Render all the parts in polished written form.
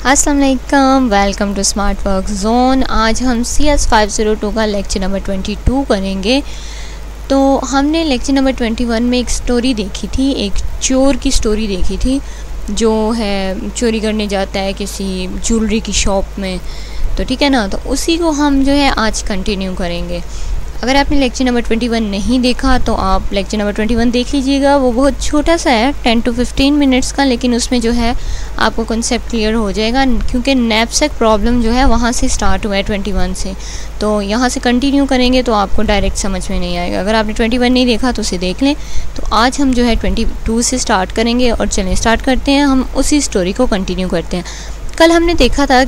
अस्सलाम वालेकुम, welcome to smart work zone. आज हम CS 502 का लेक्चर नंबर 22 करेंगे। तो हमने लेक्चर नंबर 21 में एक स्टोरी देखी थी, एक चोर की स्टोरी देखी थी जो है चोरी करने जाता है किसी ज्वेलरी की शॉप में। तो ठीक है ना, तो उसी को हम जो है आज कंटिन्यू करेंगे। अगर आपने लेक्चर नंबर 21 नहीं देखा तो आप लेक्चर नंबर 21 देख लीजिएगा। वो बहुत छोटा सा है, 10 to 15 मिनट्स का, लेकिन उसमें जो है आपको कॉन्सेप्ट क्लियर हो जाएगा, क्योंकि नैपसैक प्रॉब्लम जो है वहाँ से स्टार्ट हुआ है 21 से। तो यहाँ से कंटिन्यू करेंगे तो आपको डायरेक्ट समझ में नहीं आएगा। अगर आपने 21 नहीं देखा तो उसे देख लें। तो आज हम जो है 22 से स्टार्ट करेंगे और चलें स्टार्ट करते हैं। हम उसी स्टोरी को कंटिन्यू करते हैं। कल हमने देखा था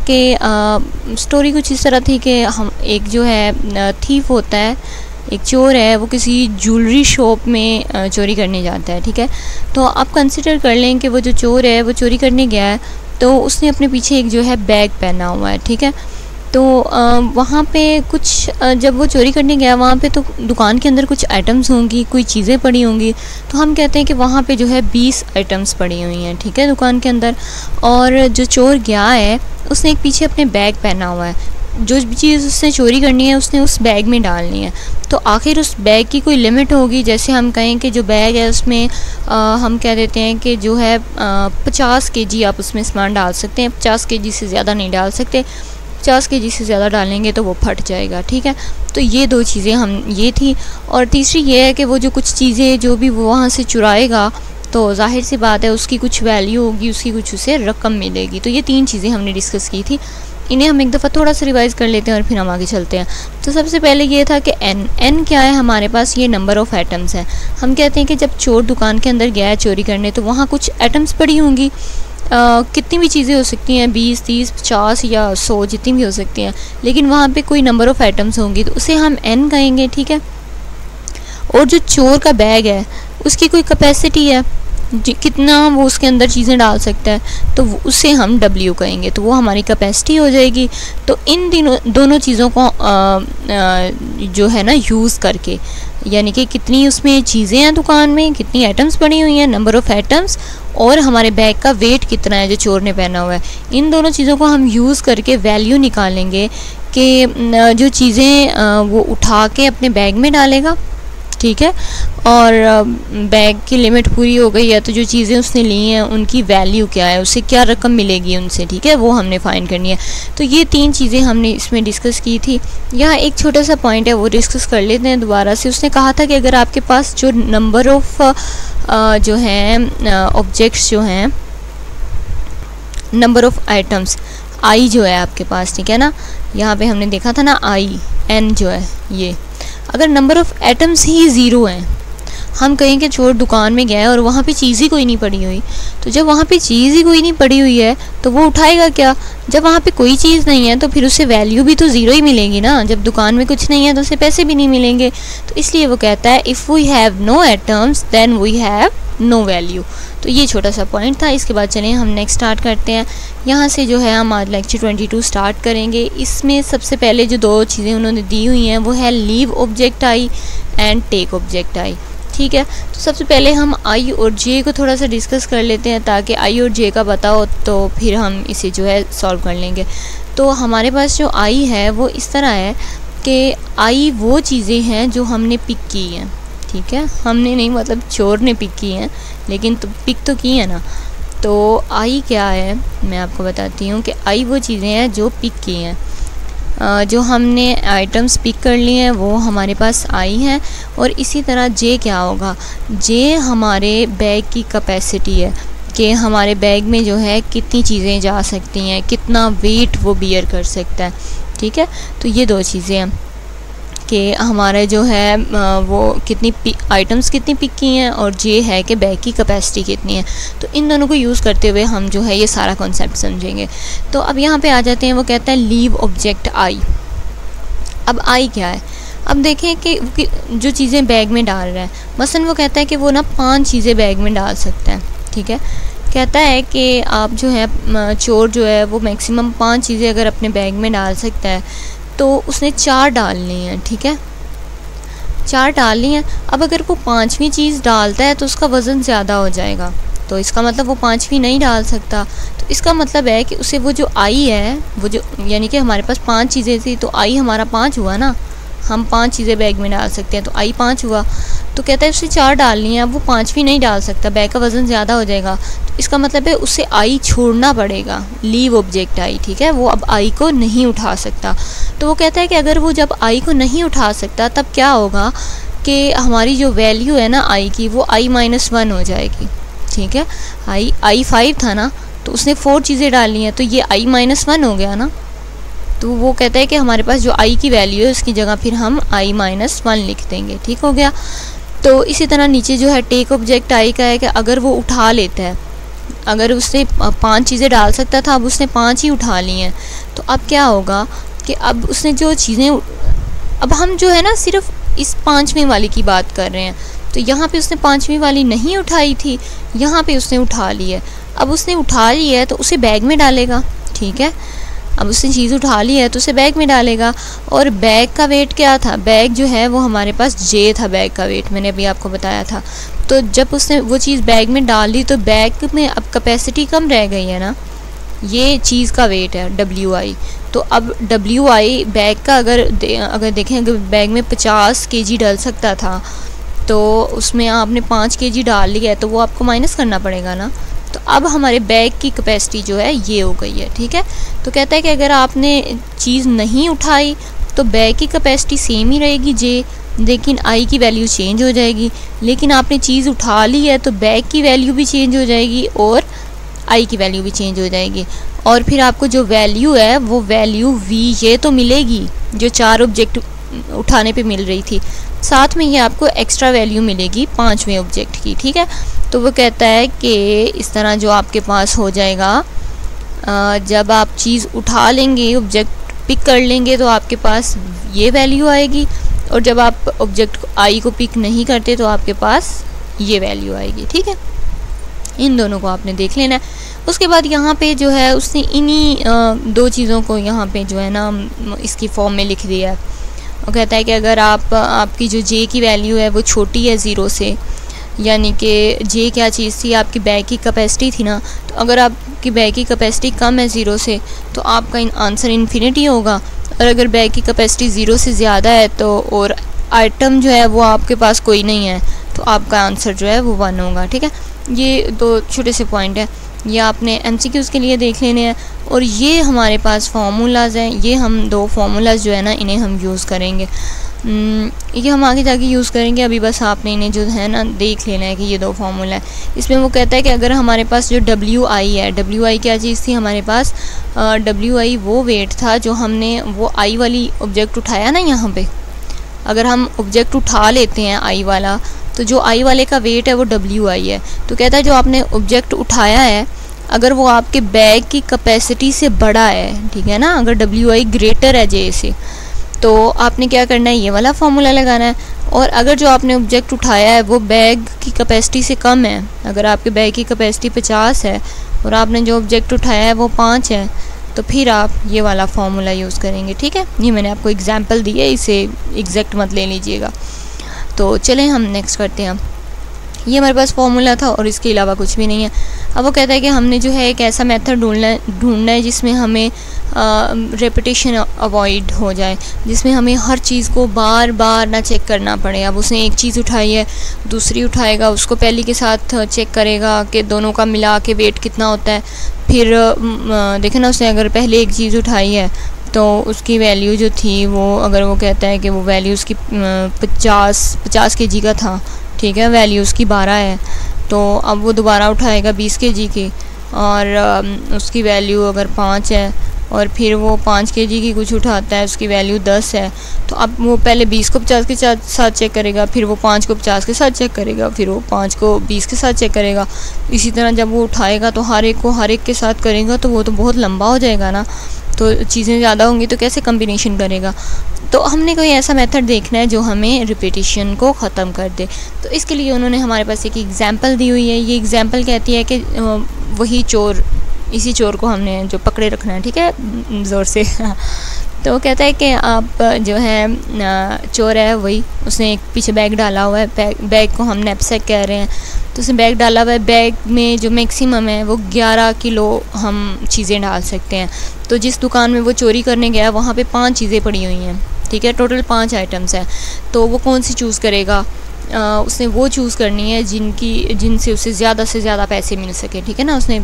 कि स्टोरी कुछ इस तरह थी कि हम एक जो है थीफ होता है, एक चोर है, वो किसी ज्वेलरी शॉप में चोरी करने जाता है। ठीक है, तो आप कंसिडर कर लें कि वो जो चोर है वो चोरी करने गया है, तो उसने अपने पीछे एक जो है बैग पहना हुआ है। ठीक है, तो वहाँ पे कुछ जब वो चोरी करने गया वहाँ पे तो दुकान के अंदर कुछ आइटम्स होंगी, कोई चीज़ें पड़ी होंगी। तो हम कहते हैं कि वहाँ पे जो है 20 आइटम्स पड़ी हुई हैं। ठीक है, दुकान के अंदर। और जो चोर गया है उसने एक पीछे अपने बैग पहना हुआ है। जो भी चीज़ उसने चोरी करनी है उसने उस बैग में डालनी है। तो आखिर उस बैग की कोई लिमिट होगी। जैसे हम कहें कि जो बैग है उसमें हम कह देते हैं कि जो है 50 kg आप उसमें सामान डाल सकते हैं। 50 kg से ज़्यादा नहीं डाल सकते। 50 kg से ज़्यादा डालेंगे तो वो फट जाएगा। ठीक है, तो ये दो चीज़ें हम ये थी। और तीसरी ये है कि वो जो कुछ चीज़ें जो भी वो वहाँ से चुराएगा तो जाहिर सी बात है उसकी कुछ वैल्यू होगी, उसकी कुछ उसे रकम मिलेगी। तो ये 3 चीज़ें हमने डिस्कस की थी। इन्हें हम एक दफ़ा थोड़ा सा रिवाइज़ कर लेते हैं और फिर हम आगे चलते हैं। तो सबसे पहले ये था कि n क्या है हमारे पास, ये नंबर ऑफ़ आइटम्स है। हम कहते हैं कि जब चोर दुकान के अंदर गया है चोरी करने तो वहाँ कुछ आइटम्स पड़ी होंगी। कितनी भी चीज़ें हो सकती हैं, 20, 30, 50 या 100, जितनी भी हो सकती हैं, लेकिन वहाँ पे कोई नंबर ऑफ़ आइटम्स होंगी तो उसे हम n कहेंगे। ठीक है, और जो चोर का बैग है उसकी कोई कैपेसिटी है, कितना वो उसके अंदर चीज़ें डाल सकता है, तो उसे हम W कहेंगे। तो वो हमारी कैपेसिटी हो जाएगी। तो इन दोनों चीज़ों को जो है ना यूज़ करके, यानी कि कितनी उसमें चीज़ें हैं दुकान में, कितनी आइटम्स पड़ी हुई हैं, नंबर ऑफ़ आइटम्स, और हमारे बैग का वेट कितना है जो चोर ने पहना हुआ है, इन दोनों चीज़ों को हम यूज़ करके वैल्यू निकालेंगे कि जो चीज़ें वो उठा के अपने बैग में डालेगा। ठीक है, और बैग की लिमिट पूरी हो गई है तो जो चीज़ें उसने ली हैं उनकी वैल्यू क्या है, उसे क्या रकम मिलेगी उनसे। ठीक है, वो हमने फाइंड करनी है। तो ये 3 चीज़ें हमने इसमें डिस्कस की थी। यहाँ एक छोटा सा पॉइंट है वो डिस्कस कर लेते हैं दोबारा से। उसने कहा था कि अगर आपके पास जो नंबर ऑफ़ जो हैं ऑब्जेक्ट्स जो हैं, नंबर ऑफ़ आइटम्स I जो है आपके पास, ठीक है ना, यहाँ पे हमने देखा था ना I, N जो है ये, अगर नंबर ऑफ़ एटम्स ही 0 हैं, हम कहें कि चोर दुकान में गया है और वहाँ पे चीज़ ही कोई नहीं पड़ी हुई, तो जब वहाँ पे चीज़ ही कोई नहीं पड़ी हुई है तो वो उठाएगा क्या? जब वहाँ पे कोई चीज़ नहीं है तो फिर उसे वैल्यू भी तो 0 ही मिलेगी ना। जब दुकान में कुछ नहीं है तो उसे पैसे भी नहीं मिलेंगे। तो इसलिए वो कहता है if we have no atoms then we have no value. तो ये छोटा सा पॉइंट था। इसके बाद चलें हम नेक्स्ट स्टार्ट करते हैं। यहाँ से जो है हम आज लेक्चर 22 स्टार्ट करेंगे। इसमें सबसे पहले जो 2 चीज़ें उन्होंने दी हुई हैं वो है leave object I and take object I। ठीक है, तो सबसे पहले हम I और J को थोड़ा सा डिस्कस कर लेते हैं ताकि I और J का पता हो तो फिर हम इसे जो है सॉल्व कर लेंगे। तो हमारे पास जो I है वो इस तरह है कि I वो चीज़ें हैं जो हमने पिक की हैं। ठीक है, हमने नहीं, मतलब चोर ने पिक की हैं, लेकिन तो पिक तो की है ना। तो I क्या है मैं आपको बताती हूँ कि I वो चीज़ें हैं जो पिक की हैं। जो हमने आइटम्स पिक कर लिए हैं वो हमारे पास I हैं। और इसी तरह J क्या होगा, J हमारे बैग की कैपेसिटी है कि हमारे बैग में जो है कितनी चीज़ें जा सकती हैं, कितना वेट वो बियर कर सकता है। ठीक है, तो ये 2 चीज़ें हैं कि हमारे जो है वो कितनी आइटम्स कितनी पिक की हैं, और J है कि बैग की कैपेसिटी कितनी है। तो इन दोनों को यूज़ करते हुए हम जो है ये सारा कॉन्सेप्ट समझेंगे। तो अब यहाँ पे आ जाते हैं। वो कहता है लीव ऑब्जेक्ट I। अब I क्या है, अब देखें कि जो चीज़ें बैग में डाल रहा है, मसलन वो कहता है कि वो ना 5 चीज़ें बैग में डाल सकता है। ठीक है, कहता है कि आप जो है चोर जो है वो मैक्सिमम 5 चीज़ें अगर अपने बैग में डाल सकता है तो उसने 4 डालनी है। ठीक है, 4 डालनी है। अब अगर वो 5वीं चीज़ डालता है तो उसका वज़न ज़्यादा हो जाएगा। तो इसका मतलब वो 5वीं नहीं डाल सकता। तो इसका मतलब है कि उसे वो जो आई है, वो जो यानी कि हमारे पास 5 चीज़ें थी, तो आई हमारा 5 हुआ ना, हम 5 चीज़ें बैग में डाल सकते हैं, तो आई 5 हुआ। तो कहता है उसे 4 डालनी है, अब वो 5वीं नहीं डाल सकता, बैग का वज़न ज़्यादा हो जाएगा। तो इसका मतलब है उसे आई छोड़ना पड़ेगा, लीव ऑब्जेक्ट आई, ठीक है, वो अब आई को नहीं उठा सकता। तो वो कहता है कि अगर वो जब आई को नहीं उठा सकता तब क्या होगा कि हमारी जो वैल्यू है ना आई की, वो i-1 हो जाएगी, ठीक है। आई 5 था ना, तो उसने 4 चीज़ें डाली हैं, तो ये i-1 हो गया ना। तो वो कहता है कि हमारे पास जो आई की वैल्यू है उसकी जगह फिर हम i-1 लिख देंगे, ठीक हो गया। तो इसी तरह नीचे जो है टेक ऑब्जेक्ट आई का है कि अगर वो उठा लेता है, अगर उससे 5 चीज़ें डाल सकता था, अब उसने 5 ही उठा ली हैं, तो अब क्या होगा कि अब उसने जो चीज़ें, अब हम जो है ना सिर्फ इस 5वीं वाली की बात कर रहे हैं, तो यहाँ पे उसने 5वीं वाली नहीं उठाई थी, यहाँ पे उसने उठा ली है। अब उसने उठा ली है तो उसे बैग में डालेगा, ठीक है। अब उसने चीज़ उठा ली है तो उसे बैग में डालेगा। और बैग का वेट क्या था, बैग जो है वो हमारे पास J था, बैग का वेट मैंने अभी आपको बताया था। तो जब उसने वो चीज़ बैग में डाल दी तो बैग में अब कैपेसिटी कम रह गई है ना, ये चीज़ का वेट है WI। तो अब WI बैग का अगर देखें, अगर बैग में 50 kg डल सकता था तो उसमें आपने 5 kg डाल लिया है, तो वो आपको माइनस करना पड़ेगा ना। तो अब हमारे बैग की कैपेसिटी जो है ये हो गई है, ठीक है। तो कहता है कि अगर आपने चीज़ नहीं उठाई तो बैग की कैपेसिटी सेम ही रहेगी J, लेकिन आई की वैल्यू चेंज हो जाएगी। लेकिन आपने चीज़ उठा ली है तो बैग की वैल्यू भी चेंज हो जाएगी और आई की वैल्यू भी चेंज हो जाएगी। और फिर आपको जो वैल्यू है वो वैल्यू V ये तो मिलेगी जो 4 ऑब्जेक्ट उठाने पे मिल रही थी, साथ में ये आपको एक्स्ट्रा वैल्यू मिलेगी 5वें ऑब्जेक्ट की, ठीक है। तो वो कहता है कि इस तरह जो आपके पास हो जाएगा, जब आप चीज़ उठा लेंगे, ऑब्जेक्ट पिक कर लेंगे, तो आपके पास ये वैल्यू आएगी, और जब आप ऑब्जेक्ट आई को पिक नहीं करते तो आपके पास ये वैल्यू आएगी, ठीक है। इन दोनों को आपने देख लेना है। उसके बाद यहाँ पे जो है उसने इन्हीं 2 चीज़ों को यहाँ पे जो है ना इसकी फॉर्म में लिख दिया है। वो कहता है कि अगर आपकी जो J की वैल्यू है वो छोटी है 0 से, यानी कि J क्या चीज़ थी, आपकी बैग की कैपेसिटी थी ना, तो अगर आपकी बैग की कैपेसिटी कम है 0 से तो आपका आंसर इन्फिनिटी होगा। और अगर बैग की कैपेसिटी 0 से ज़्यादा है तो, और आइटम जो है वो आपके पास कोई नहीं है, तो आपका आंसर जो है वो 1 होगा, ठीक है। ये 2 छोटे से पॉइंट है, ये आपने MCQs के लिए देख लेने हैं। और ये हमारे पास फार्मूलाज हैं, ये हम 2 फार्मूलाज जो है ना इन्हें हम यूज़ करेंगे, ये हम आगे जाके यूज़ करेंगे। अभी बस आपने इन्हें जो है ना देख लेना है कि ये 2 फार्मूला है। इसमें वो कहता है कि अगर हमारे पास जो WI है, WI क्या चीज़ थी हमारे पास, WI वो वेट था जो हमने वो आई वाली ऑब्जेक्ट उठाया ना, यहाँ पे अगर हम ऑब्जेक्ट उठा लेते हैं आई वाला, तो जो आई वाले का वेट है वो WI है। तो कहता है जो आपने ऑब्जेक्ट उठाया है अगर वो आपके बैग की कैपेसिटी से बड़ा है, ठीक है ना, अगर WI ग्रेटर है J से, तो आपने क्या करना है, ये वाला फार्मूला लगाना है। और अगर जो आपने ऑब्जेक्ट उठाया है वो बैग की कैपेसिटी से कम है, अगर आपके बैग की कैपेसिटी 50 है और आपने जो ऑब्जेक्ट उठाया है वो 5 है, तो फिर आप ये वाला फार्मूला यूज़ करेंगे, ठीक है। ये मैंने आपको एग्जांपल दी है, इसे एग्जैक्ट मत ले लीजिएगा। तो चलें हम नेक्स्ट करते हैं। ये हमारे पास फार्मूला था और इसके अलावा कुछ भी नहीं है। अब वो कहता है कि हमने जो है एक ऐसा मेथड ढूंढना है जिसमें हमें रेपिटेशन अवॉइड हो जाए, जिसमें हमें हर चीज़ को बार बार ना चेक करना पड़े। अब उसने एक चीज़ उठाई है, दूसरी उठाएगा, उसको पहली के साथ चेक करेगा कि दोनों का मिला के वेट कितना होता है। फिर देखें ना, उसने अगर पहले एक चीज़ उठाई है तो उसकी वैल्यू जो थी वो, अगर वो कहता है कि वो वैल्यू उसकी 50 kg का था, ठीक है, वैल्यू उसकी 12 है, तो अब वो दोबारा उठाएगा 20 kg की, और उसकी वैल्यू अगर 5 है, और फिर वो 5 kg की कुछ उठाता है, उसकी वैल्यू 10 है, तो अब वो पहले 20 को 50 के साथ चेक करेगा, फिर वो 5 को 50 के साथ चेक करेगा, फिर वो 5 को 20 के साथ चेक करेगा। इसी तरह जब वो उठाएगा तो हर एक के साथ करेगा, तो वो तो बहुत लंबा हो जाएगा ना, तो चीज़ें ज़्यादा होंगी तो कैसे कम्बिनेशन करेगा। तो हमने कोई ऐसा मेथड देखना है जो हमें रिपीटिशन को ख़त्म कर दे। तो इसके लिए उन्होंने हमारे पास एक एग्ज़ाम्पल दी हुई है। ये एग्ज़ाम्पल कहती है कि वही चोर, इसी चोर को हमने जो पकड़े रखना है, ठीक है, ज़ोर से। तो वो कहता है कि आप जो है चोर है वही, उसने एक पीछे बैग डाला हुआ है, बैग को हम नैपसैक कह रहे हैं। तो उसने बैग डाला हुआ है, बैग में जो मैक्सिमम है वो 11 किलो हम चीज़ें डाल सकते हैं। तो जिस दुकान में वो चोरी करने गया वहाँ पे 5 चीज़ें पड़ी हुई हैं, ठीक है, टोटल 5 आइटम्स हैं। तो वो कौन सी चूज़ करेगा? उसने वो चूज़ करनी है जिनसे उसे ज़्यादा से ज़्यादा पैसे मिल सके, ठीक है ना। उसने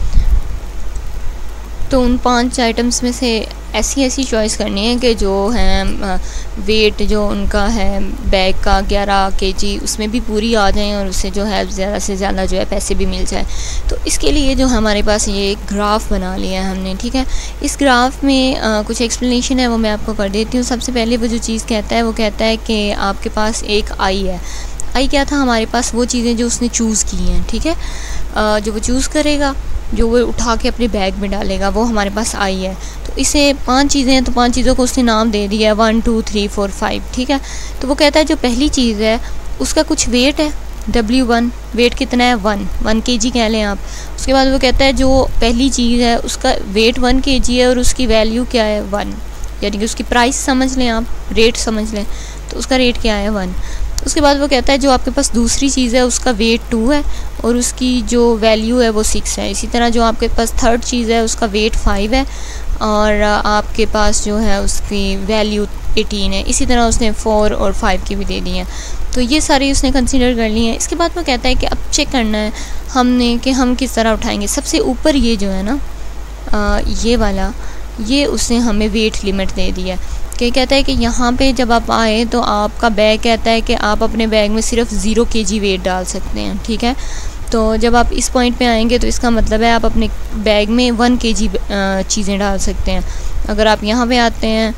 तो उन 5 आइटम्स में से ऐसी चॉइस करनी है कि जो हैं वेट जो उनका है बैग का 11 केजी उसमें भी पूरी आ जाएं और उससे जो है ज़्यादा से ज़्यादा जो है पैसे भी मिल जाए। तो इसके लिए जो हमारे पास ये एक ग्राफ बना लिया है हमने, ठीक है। इस ग्राफ में कुछ एक्सप्लेनेशन है वो मैं आपको कर देती हूँ। सबसे पहले वो जो चीज़ कहता है वो कहता है कि आपके पास एक आई है। आई क्या था? हमारे पास वो चीज़ें जो उसने चूज़ की हैं, ठीक है। जो वो चूज़ करेगा, जो वो उठा के अपने बैग में डालेगा, वो हमारे पास आई है। तो इसे 5 चीज़ें हैं तो 5 चीज़ों को उसने नाम दे दिया 1 2 3 4 5, ठीक है। तो वो कहता है जो पहली चीज़ है उसका कुछ वेट है W1, वेट कितना है 1 kg कह लें आप। उसके बाद वो कहता है जो पहली चीज़ है उसका वेट 1 kg है और उसकी वैल्यू क्या है 1, यानी कि उसकी प्राइस समझ लें आप, रेट समझ लें, तो उसका रेट क्या है 1। उसके बाद वो कहता है जो आपके पास दूसरी चीज़ है उसका वेट 2 है और उसकी जो वैल्यू है वो 6 है। इसी तरह जो आपके पास थर्ड चीज़ है उसका वेट 5 है और आपके पास जो है उसकी वैल्यू 18 है। इसी तरह उसने 4 और 5 की भी दे दी हैं। तो ये सारी उसने कंसीडर कर ली हैं। इसके बाद वो कहता है कि अब चेक करना है हमने कि हम किस तरह उठाएंगे। सबसे ऊपर ये जो है ना ये वाला, ये उसने हमें वेट लिमिट दे दी है कि कहता है कि यहाँ पे जब आप आए तो आपका बैग कहता है कि आप अपने बैग में सिर्फ 0 kg वेट डाल सकते हैं, ठीक है। तो जब आप इस पॉइंट पे आएंगे तो इसका मतलब है आप अपने बैग में 1 kg चीज़ें डाल सकते हैं। अगर आप यहाँ पे आते हैं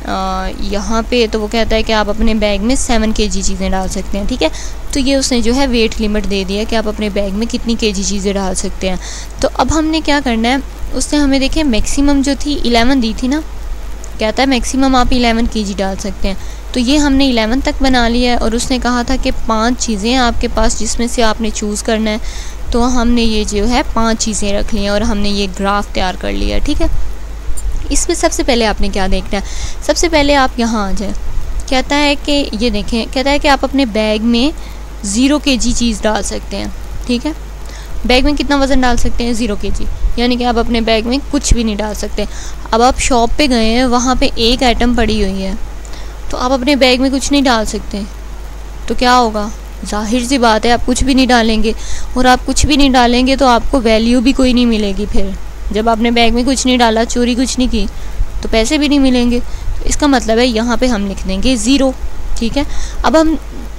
यहाँ पे तो वो कहता है कि आप अपने बैग में 7 kg चीज़ें डाल सकते हैं, ठीक है। तो ये उसने जो है वेट लिमिट दे दिया कि आप अपने बैग में कितनी kg चीज़ें डाल सकते हैं। तो अब हमने क्या करना है, उसने हमें देखें मैक्सिमम जो थी 11 दी थी ना, कहता है मैक्सिमम आप 11 kg डाल सकते हैं। तो ये हमने 11 तक बना लिया है और उसने कहा था कि 5 चीज़ें हैं आपके पास जिसमें से आपने चूज़ करना है। तो हमने ये जो है 5 चीज़ें रख ली हैं और हमने ये ग्राफ तैयार कर लिया, ठीक है। इसमें सबसे पहले आपने क्या देखना है, सबसे पहले आप यहाँ आ जाए। कहता है कि ये देखें, कहता है कि आप अपने बैग में 0 kg चीज़ डाल सकते हैं, ठीक है। बैग में कितना वज़न डाल सकते हैं 0 kg, यानी कि आप अपने बैग में कुछ भी नहीं डाल सकते। अब आप शॉप पे गए हैं, वहाँ पे एक आइटम पड़ी हुई है तो आप अपने बैग में कुछ नहीं डाल सकते। तो क्या होगा? जाहिर सी बात है आप कुछ भी नहीं डालेंगे और आप कुछ भी नहीं डालेंगे तो आपको वैल्यू भी कोई नहीं मिलेगी। फिर जब आपने बैग में कुछ नहीं डाला, चोरी कुछ नहीं की, तो पैसे भी नहीं मिलेंगे। तो इसका मतलब है यहाँ पे हम लिख देंगे 0, ठीक है। अब हम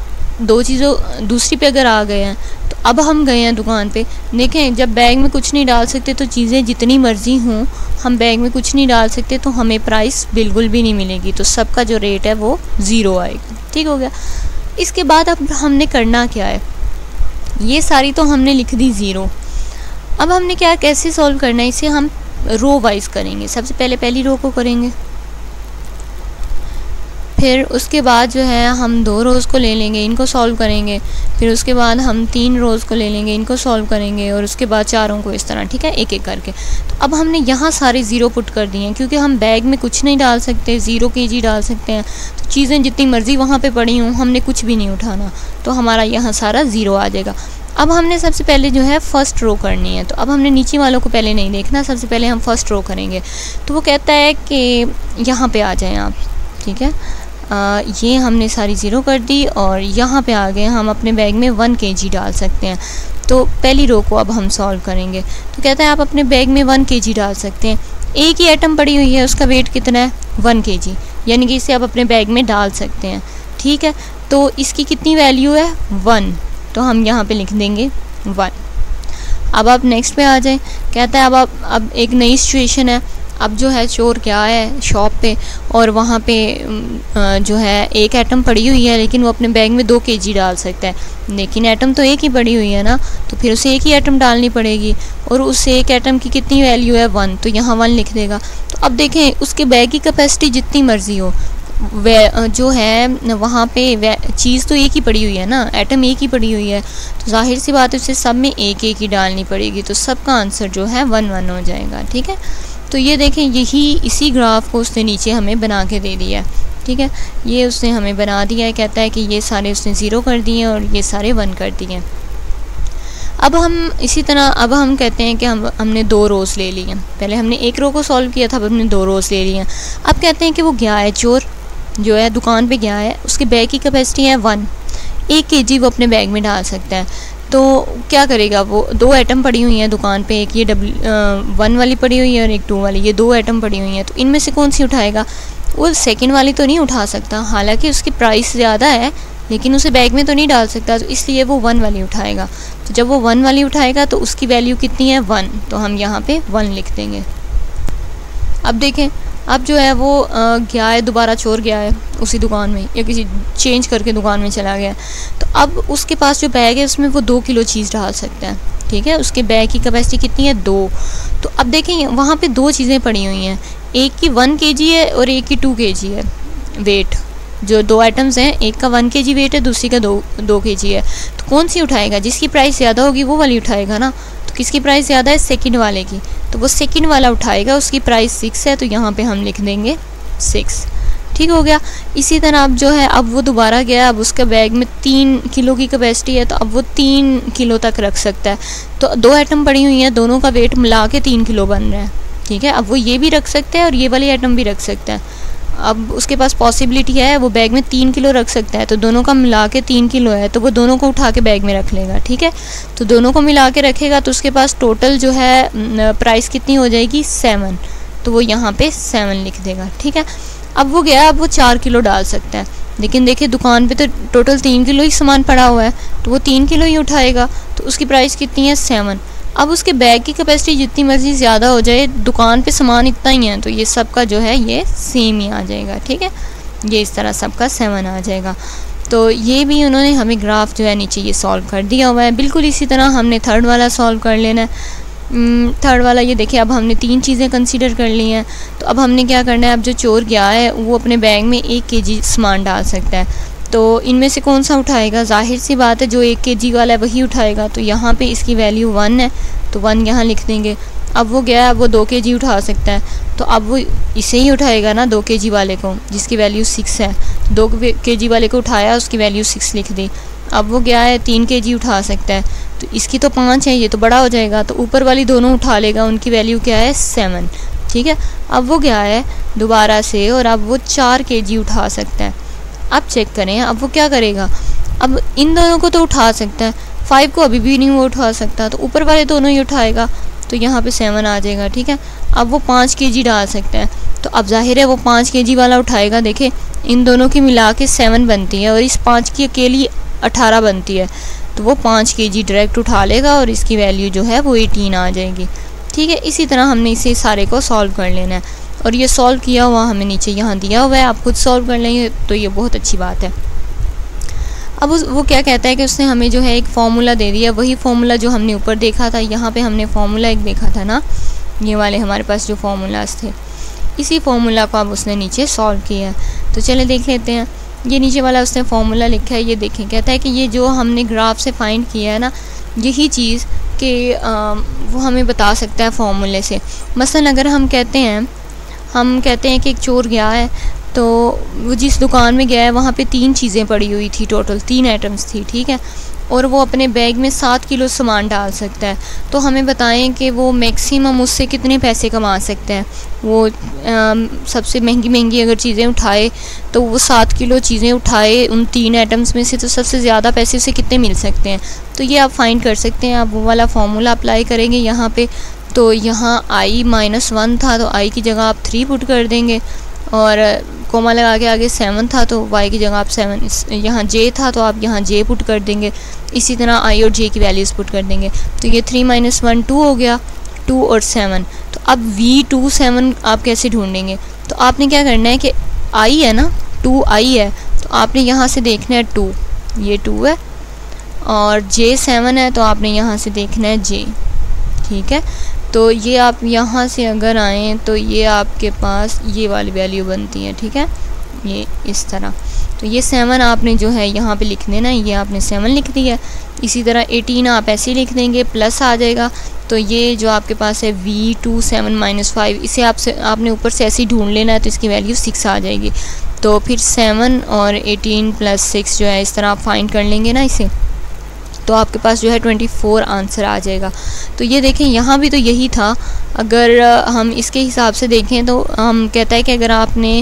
दूसरी पे अगर आ गए हैं तो अब हम गए हैं दुकान पे, देखें जब बैग में कुछ नहीं डाल सकते तो चीज़ें जितनी मर्जी हों, हम बैग में कुछ नहीं डाल सकते तो हमें प्राइस बिल्कुल भी नहीं मिलेगी। तो सबका जो रेट है वो 0 आएगा, ठीक हो गया। इसके बाद अब हमने करना क्या है, ये सारी तो हमने लिख दी 0। अब हमने क्या कैसे सॉल्व करना है, इसे हम रो वाइज करेंगे। सबसे पहले पहली रो को करेंगे, फिर उसके बाद जो है हम 2 रोज़ को ले लेंगे, इनको सॉल्व करेंगे। फिर उसके बाद हम 3 रोज़ को ले लेंगे, इनको सॉल्व करेंगे और उसके बाद चारों को इस तरह, ठीक है, एक एक करके। तो अब हमने यहाँ सारे 0 पुट कर दिए हैं क्योंकि हम बैग में कुछ नहीं डाल सकते, 0 kg डाल सकते हैं। तो चीज़ें जितनी मर्ज़ी वहाँ पे पड़ी हों, हमने कुछ भी नहीं उठाना, तो हमारा यहाँ सारा 0 आ जाएगा। अब हमने सबसे पहले जो है फर्स्ट रो करनी है। तो अब हमने नीचे वालों को पहले नहीं देखना, सबसे पहले हम फर्स्ट रो करेंगे। तो वो कहता है कि यहाँ पे आ जाएं आप, ठीक है। ये हमने सारी 0 कर दी और यहाँ पे आ गए हम अपने बैग में 1 kg डाल सकते हैं। तो पहली रो को अब हम सॉल्व करेंगे। तो कहता है आप अपने बैग में 1 kg डाल सकते हैं। एक ही आइटम पड़ी हुई है, उसका वेट कितना है 1 kg, यानी कि इसे आप अपने बैग में डाल सकते हैं, ठीक है। तो इसकी कितनी वैल्यू है 1, तो हम यहाँ पे लिख देंगे 1। अब आप नेक्स्ट पे आ जाएं। कहता है अब एक नई सिचुएशन है। अब जो है चोर क्या है शॉप पे और वहाँ पे जो है एक आइटम पड़ी हुई है लेकिन वो अपने बैग में 2 kg डाल सकता है, लेकिन आइटम तो एक ही पड़ी हुई है ना, तो फिर उसे एक ही आइटम डालनी पड़ेगी और उस एक आइटम की कितनी वैल्यू है 1, तो यहाँ 1 लिख देगा। तो अब देखें उसके बैग की कैपेसिटी जितनी मर्जी हो, जो है वहाँ पे चीज़ तो एक ही पड़ी हुई है ना, आइटम एक ही पड़ी हुई है, तो जाहिर सी बात है उसे सब में एक एक ही डालनी पड़ेगी। तो सबका आंसर जो है 1 1 हो जाएगा, ठीक है। तो ये देखें इसी ग्राफ को उसने नीचे हमें बना के दे दिया है, ठीक है। ये उसने हमें बना दिया है। कहता है कि ये सारे उसने 0 कर दिए और ये सारे 1 कर दिए। अब हम इसी तरह अब हम कहते हैं कि हमने 2 रोज़ ले ली हैं। पहले हमने 1 रो को सॉल्व किया था, अब हमने 2 रोज़ ले ली हैं। अब कहते हैं कि वो गया है, चोर जो है दुकान पे गया है, उसके बैग की कैपेसिटी है 1 kg वो अपने बैग में डाल सकता है। तो क्या करेगा वो, 2 आइटम पड़ी हुई हैं दुकान पे, एक ये 1 वाली पड़ी हुई है और एक 2 वाली, ये 2 आइटम पड़ी हुई हैं। तो इनमें से कौन सी उठाएगा? वो सेकंड वाली तो नहीं उठा सकता, हालांकि उसकी प्राइस ज़्यादा है, लेकिन उसे बैग में तो नहीं डाल सकता, तो इसलिए वो 1 वाली उठाएगा। तो जब वो 1 वाली उठाएगा तो उसकी वैल्यू कितनी है? 1। तो हम यहाँ पे 1 लिख देंगे। अब देखें, अब जो है वो गया है, दोबारा चोर गया है उसी दुकान में, या किसी चेंज करके दुकान में चला गया। तो अब उसके पास जो बैग है उसमें वो 2 किलो चीज़ डाल सकता है, ठीक है। उसके बैग की कैपेसिटी कितनी है? 2। तो अब देखें वहाँ पे 2 चीज़ें पड़ी हुई हैं, एक की 1 kg है और एक की 2 kg है वेट। जो 2 आइटम्स हैं, एक का 1 kg वेट है, दूसरी का 2 kg है। तो कौन सी उठाएगा? जिसकी प्राइस ज़्यादा होगी वो वाली उठाएगा ना। तो किसकी प्राइस ज़्यादा है? सेकंड वाले की। तो वो सेकंड वाला उठाएगा, उसकी प्राइस 6 है, तो यहाँ पे हम लिख देंगे 6। ठीक हो गया। इसी तरह अब जो है, अब वो दोबारा गया, अब उसका बैग में 3 किलो की कैपेसिटी है, तो अब वो 3 किलो तक रख सकता है। तो 2 आइटम पड़ी हुई हैं, दोनों का वेट मिला के 3 किलो बन रहा है, ठीक है। अब वो ये भी रख सकता है और ये वाली आइटम भी रख सकता है। अब उसके पास पॉसिबिलिटी है, वो बैग में 3 किलो रख सकता है, तो दोनों का मिला के 3 किलो है, तो वो दोनों को उठा के बैग में रख लेगा, ठीक है। तो दोनों को मिला के रखेगा तो उसके पास टोटल जो है प्राइस कितनी हो जाएगी? 7। तो वो यहाँ पे 7 लिख देगा, ठीक है। अब वो गया, अब वो 4 किलो डाल सकता है, लेकिन देखिए दुकान पे तो टोटल 3 किलो ही सामान पड़ा हुआ है, तो वो 3 किलो ही उठाएगा, तो उसकी प्राइस कितनी है? 7। अब उसके बैग की कैपेसिटी जितनी मर्जी ज़्यादा हो जाए, दुकान पे सामान इतना ही है, तो ये सबका जो है ये सेम ही आ जाएगा, ठीक है। ये इस तरह सबका 7 आ जाएगा। तो ये भी उन्होंने हमें ग्राफ जो है नीचे ये सॉल्व कर दिया हुआ है। बिल्कुल इसी तरह हमने थर्ड वाला सॉल्व कर लेना है। थर्ड वाला ये देखिए, अब हमने 3 चीज़ें कंसीडर कर ली हैं। तो अब हमने क्या करना है, अब जो चोर गया है वो अपने बैग में 1 kg सामान डाल सकता है, तो इनमें से कौन सा उठाएगा? जाहिर सी बात है जो 1 kg वाला है वही उठाएगा। तो यहाँ पे इसकी वैल्यू 1 है, तो 1 यहाँ लिख देंगे। अब वो गया, अब वो 2 kg उठा सकता है, तो अब वो इसे ही उठाएगा ना, 2 kg वाले को, जिसकी वैल्यू 6 है। 2 kg वाले को उठाया, उसकी वैल्यू 6 लिख दी। अब वो गया है, 3 kg उठा सकता है, तो इसकी तो 5 है, ये तो बड़ा हो जाएगा, तो ऊपर वाली दोनों उठा लेगा, उनकी वैल्यू क्या है? 7, ठीक है। अब वो गया है दोबारा से और अब वो 4 kg उठा सकता है। अब चेक करें, अब वो क्या करेगा? अब इन दोनों को तो उठा सकता है, 5 को अभी भी नहीं वो उठा सकता, तो ऊपर वाले दोनों ही उठाएगा, तो यहाँ पे 7 आ जाएगा, ठीक है। अब वो 5 kg डाल सकता है, तो अब जाहिर है वो 5 kg वाला उठाएगा। देखे इन दोनों की मिला के 7 बनती है और इस 5 की अकेली 18 बनती है, तो वो 5 kg डायरेक्ट उठा लेगा और इसकी वैल्यू जो है वो 18 आ जाएगी, ठीक है। इसी तरह हमने इसे सारे को सॉल्व कर लेना है, और ये सॉल्व किया हुआ हमें नीचे यहाँ दिया हुआ है, आप खुद सॉल्व कर लेंगे तो ये बहुत अच्छी बात है। अब वो क्या कहता है कि उसने हमें जो है एक फार्मूला दे दिया, वही फार्मूला जो हमने ऊपर देखा था, यहाँ पे हमने फार्मूला एक देखा था ना, ये वाले हमारे पास जो फार्मूलाज थे, इसी फार्मूला को अब उसने नीचे सॉल्व किया है। तो चले देख लेते हैं। ये नीचे वाला उसने फार्मूला लिखा है, ये देखें, कहता है कि ये जो हमने ग्राफ से फाइंड किया है ना, यही चीज़ कि वो हमें बता सकता है फार्मूले से। मसलन अगर हम कहते हैं कि एक चोर गया है, तो वो जिस दुकान में गया है वहाँ पे 3 चीज़ें पड़ी हुई थी, टोटल 3 आइटम्स थी, ठीक है, और वो अपने बैग में 7 किलो सामान डाल सकता है। तो हमें बताएं कि वो मैक्सिमम उससे कितने पैसे कमा सकता है। वो सबसे महंगी अगर चीज़ें उठाए, तो वो 7 किलो चीज़ें उठाए उन 3 आइटम्स में से, तो सबसे ज़्यादा पैसे उसे कितने मिल सकते हैं। तो ये आप फाइंड कर सकते हैं। आप वो वाला फार्मूला अप्लाई करेंगे यहाँ पे, तो यहाँ i-1 था, तो i की जगह आप 3 पुट कर देंगे, और कोमा लगा के आगे 7 था, तो y की जगह आप 7, यहाँ j था तो आप यहाँ j पुट कर देंगे। इसी तरह i और j की वैल्यूज़ पुट कर देंगे, तो ये 3 - 1 2 हो गया, 2 और 7। तो अब v2 7 आप कैसे ढूंढेंगे? तो आपने क्या करना है कि i है ना, 2i है, तो आपने यहाँ से देखना है 2, ये 2 है, और j 7 है, तो आपने यहाँ से देखना है j, ठीक है। तो ये आप यहाँ से अगर आएँ तो ये आपके पास ये वाली वैल्यू बनती है, ठीक है, ये इस तरह। तो ये 7 आपने जो है यहाँ पे लिख देना, ये आपने 7 लिख दिया। इसी तरह 18 आप ऐसे ही लिख देंगे, प्लस आ जाएगा। तो ये जो आपके पास है v2 7 - 5, इसे आपने ऊपर से ऐसे ही ढूंढ लेना है, तो इसकी वैल्यू 6 आ जाएगी। तो फिर 7 और 18 + 6 जो है, इस तरह आप फाइंड कर लेंगे ना इसे। तो आपके पास जो है 24 आंसर आ जाएगा। तो ये देखें यहाँ भी तो यही था। अगर हम इसके हिसाब से देखें तो हम कहता है कि अगर आपने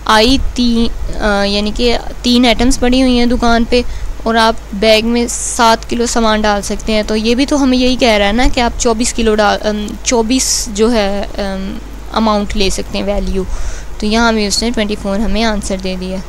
यानी कि 3 आइटम्स पड़ी हुई हैं दुकान पे और आप बैग में 7 किलो सामान डाल सकते हैं, तो ये भी तो हमें यही कह रहा है ना कि आप 24 किलो 24 जो है अमाउंट ले सकते हैं वैल्यू। तो यहाँ भी उसने 24 हमें आंसर दे दिया।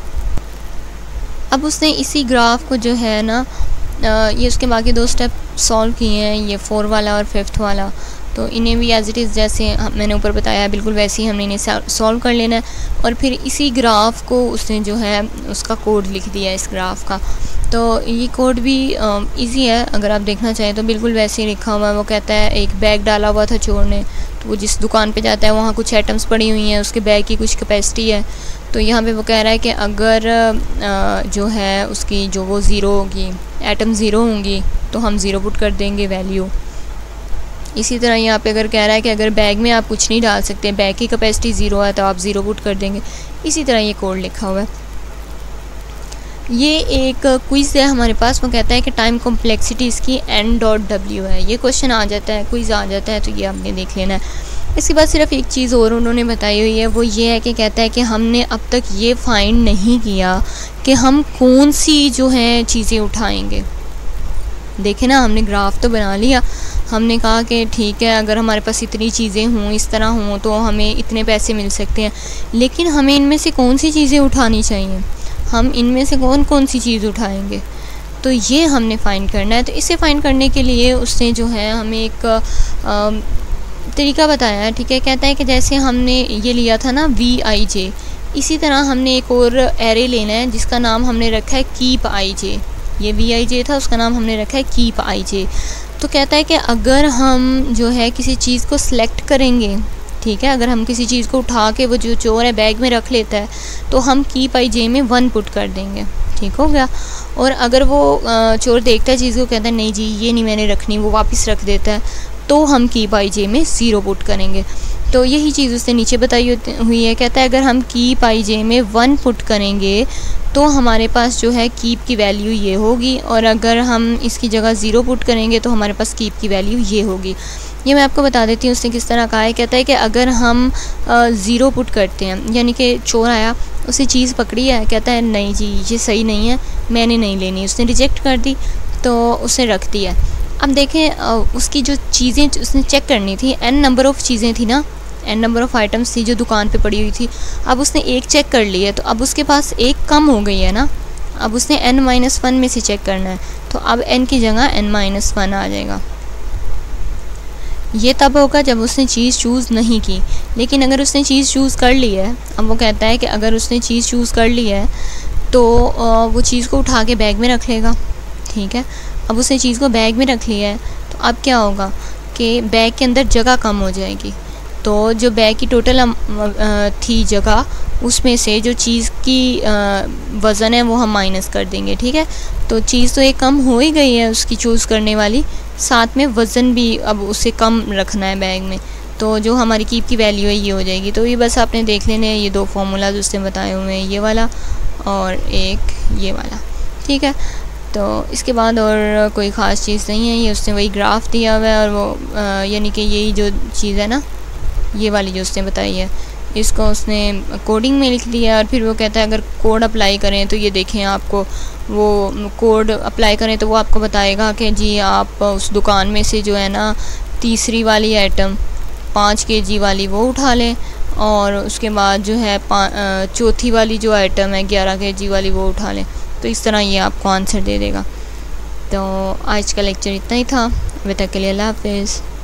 अब उसने इसी ग्राफ को जो है ना ये उसके बाकी 2 स्टेप सॉल्व किए हैं, ये 4 वाला और 5th वाला। तो इन्हें भी एज इट इज़ जैसे मैंने ऊपर बताया है बिल्कुल वैसे ही हमने इन्हें सॉल्व कर लेना है। और फिर इसी ग्राफ को उसने जो है उसका कोड लिख दिया है इस ग्राफ का। तो ये कोड भी इजी है, अगर आप देखना चाहें तो बिल्कुल वैसे ही लिखा हुआ है। वो कहता है एक बैग डाला हुआ था चोर ने, तो वो जिस दुकान पे जाता है वहाँ कुछ आइटम्स पड़ी हुई हैं, उसके बैग की कुछ कैपेसिटी है। तो यहाँ पे वो कह रहा है कि अगर जो है उसकी जो वो ज़ीरो होगी, आइटम ज़ीरो होंगी तो हम ज़ीरो पुट कर देंगे वैल्यू। इसी तरह यहाँ पे अगर कह रहा है कि अगर बैग में आप कुछ नहीं डाल सकते, बैग की कैपेसिटी ज़ीरो है तो आप ज़ीरो पुट कर देंगे। इसी तरह ये कोड लिखा हुआ है। ये एक क्विज़ है हमारे पास। वो कहता है कि टाइम कॉम्प्लेक्सिटी इसकी n.w है। ये क्वेश्चन आ जाता है, क्विज़ आ जाता है, तो ये आपने देख लेना है। इसके बाद सिर्फ एक चीज़ और उन्होंने बताई हुई है, वो ये है कि कहता है कि हमने अब तक ये फाइंड नहीं किया कि हम कौन सी जो है चीज़ें उठाएंगे। देखें ना, हमने ग्राफ तो बना लिया, हमने कहा कि ठीक है अगर हमारे पास इतनी चीज़ें हों, इस तरह हों, तो हमें इतने पैसे मिल सकते हैं, लेकिन हमें इनमें से कौन सी चीज़ें उठानी चाहिए, हम इनमें से कौन कौन सी चीज़ उठाएंगे, तो ये हमने फ़ाइंड करना है। तो इसे फ़ाइंड करने के लिए उसने जो है हमें एक तरीका बताया है। ठीक है, कहता है कि जैसे हमने ये लिया था ना VIJ, इसी तरह हमने एक और एरे लेना है जिसका नाम हमने रखा है कीप IJ। ये VIJ था, उसका नाम हमने रखा है कीप IJ। तो कहता है कि अगर हम जो है किसी चीज़ को सिलेक्ट करेंगे, ठीक है, अगर हम किसी चीज़ को उठा के वो जो चोर है बैग में रख लेता है तो हम कीप IJ में 1 पुट कर देंगे। ठीक हो गया। और अगर वो चोर देखता है चीज़ को, कहता है नहीं जी ये नहीं मैंने रखनी, वो वापस रख देता है, तो हम कीप IJ में 0 पुट करेंगे। तो यही चीज़ उसने नीचे बताई हुई है। कहता है अगर हम कीप IJ में 1 पुट करेंगे तो हमारे पास जो है कीप की वैल्यू ये होगी, और अगर हम इसकी जगह 0 पुट करेंगे तो हमारे पास कीप की वैल्यू ये होगी। ये मैं आपको बता देती हूँ उसने किस तरह कहा है। कहता है कि अगर हम 0 पुट करते हैं, यानी कि चोर आया, उसे चीज़ पकड़ी है, कहता है नहीं जी ये सही नहीं है, मैंने नहीं लेनी, उसने रिजेक्ट कर दी, तो उसे रख दिया। अब देखें उसकी जो चीज़ें उसने चेक करनी थी, n नंबर ऑफ़ चीज़ें थी ना, n नंबर ऑफ़ आइटम्स थी जो दुकान पे पड़ी हुई थी। अब उसने एक चेक कर ली है, तो अब उसके पास एक कम हो गई है ना, अब उसने n-1 में से चेक करना है, तो अब n की जगह n-1 आ जाएगा। ये तब होगा जब उसने चीज़ चूज़ नहीं की। लेकिन अगर उसने चीज़ चूज़ कर ली है, अब वो कहता है कि अगर उसने चीज़ चूज़ कर ली है तो वो चीज़ को उठा के बैग में रख लेगा। ठीक है, अब उसने चीज़ को बैग में रख लिया है, तो अब क्या होगा कि बैग के अंदर जगह कम हो जाएगी। तो जो बैग की टोटल थी जगह, उसमें से जो चीज़ की वज़न है वो हम माइनस कर देंगे। ठीक है, तो चीज़ तो एक कम हो ही गई है उसकी चूज़ करने वाली, साथ में वज़न भी अब उसे कम रखना है बैग में, तो जो हमारी कीप की वैल्यू है ये हो जाएगी। तो ये बस आपने देख लेने हैं, ये 2 फार्मूलाज उसने बताए हुए हैं, ये वाला और एक ये वाला। ठीक है, तो इसके बाद और कोई ख़ास चीज़ नहीं है, ये उसने वही ग्राफ दिया हुआ है, और वो यानी कि यही जो चीज़ है ना, ये वाली जो उसने बताई है, इसको उसने कोडिंग में लिख दिया। और फिर वो कहता है अगर कोड अप्लाई करें तो ये देखें, आपको वो कोड अप्लाई करें तो वो आपको बताएगा कि जी आप उस दुकान में से जो है ना तीसरी वाली आइटम 5 kg वाली वो उठा लें, और उसके बाद जो है चौथी वाली जो आइटम है 11 kg वाली वो उठा लें। तो इस तरह ये आपको आंसर दे देगा। तो आज का लेक्चर इतना ही था। अभी तक के लिए अल्लाह हाफ़िज़।